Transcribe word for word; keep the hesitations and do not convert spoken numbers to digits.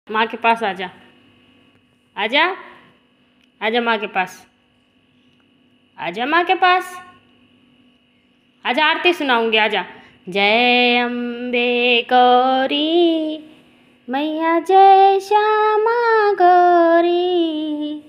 माँ के पास आजा, आजा, आजा माँ के पास, आजा माँ के पास, आजा आरती सुनाऊंगी, आजा। जय अम्बे गौरी मैया, जय श्यामा गौरी,